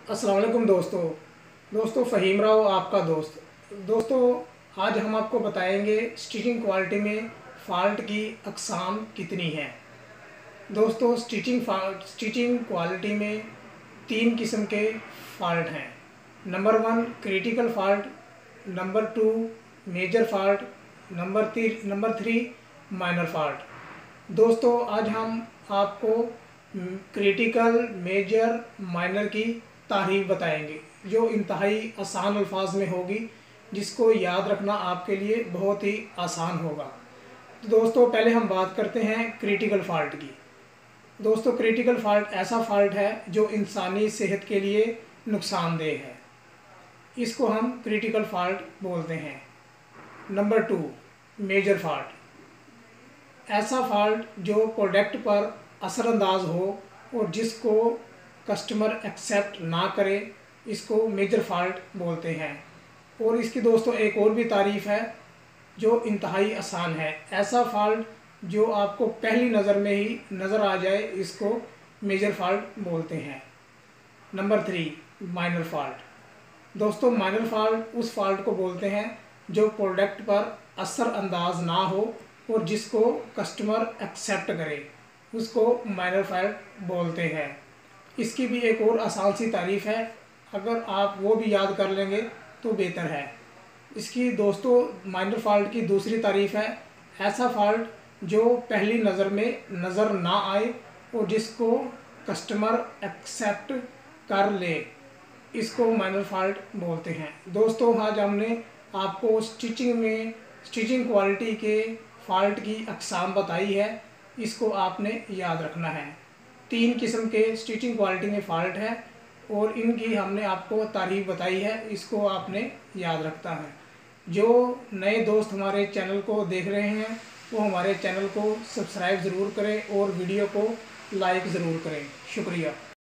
अस्सलाम वालेकुम दोस्तों फ़हीम राव आपका दोस्तों आज हम आपको बताएंगे स्टिचिंग क्वालिटी में फ़ाल्ट की अक़साम कितनी हैं। दोस्तों स्टिचिंग क्वालिटी में 3 किस्म के फ़ाल्ट हैं। Number 1 critical fault, number 2 major fault, number 3 minor fault. दोस्तों आज हम आपको क्रिटिकल, मेजर, माइनर की तारीफ बताएंगे जो इंतहाई आसान अल्फाज में होगी, जिसको याद रखना आपके लिए बहुत ही आसान होगा। तो दोस्तों पहले हम बात करते हैं क्रिटिकल फ़ाल्ट की। दोस्तों क्रिटिकल फ़ाल्ट ऐसा फ़ाल्ट है जो इंसानी सेहत के लिए नुकसानदेह है, इसको हम क्रिटिकल फ़ाल्ट बोलते हैं। नंबर 2 मेजर फ़ाल्ट, ऐसा फ़ाल्ट जो प्रोडक्ट पर असरअंदाज हो और जिसको कस्टमर एक्सेप्ट ना करे, इसको मेजर फ़ाल्ट बोलते हैं। और इसकी दोस्तों एक और भी तारीफ़ है जो इंतहाई आसान है। ऐसा फ़ाल्ट जो आपको पहली नज़र में ही नज़र आ जाए, इसको मेजर फ़ाल्ट बोलते हैं। Number 3 minor fault. दोस्तों माइनर फ़ाल्ट उस फ़ाल्ट को बोलते हैं जो प्रोडक्ट पर असरअंदाज ना हो और जिसको कस्टमर एक्सेप्ट करे, उसको माइनर फ़ाल्ट बोलते हैं। इसकी भी एक और आसान सी तारीफ़ है, अगर आप वो भी याद कर लेंगे तो बेहतर है। इसकी दोस्तों माइनर फ़ाल्ट की दूसरी तारीफ़ है ऐसा फ़ाल्ट जो पहली नज़र में नज़र ना आए और जिसको कस्टमर एक्सेप्ट कर ले, इसको माइनर फ़ाल्ट बोलते हैं। दोस्तों आज हमने आपको स्टिचिंग क्वालिटी के फ़ाल्ट की अक़साम बताई है, इसको आपने याद रखना है। 3 किस्म के स्टिचिंग क्वालिटी में फ़ाल्ट है और इनकी हमने आपको तारीफ़ बताई है, इसको आपने याद रखता है। जो नए दोस्त हमारे चैनल को देख रहे हैं वो हमारे चैनल को सब्सक्राइब ज़रूर करें और वीडियो को लाइक ज़रूर करें। शुक्रिया।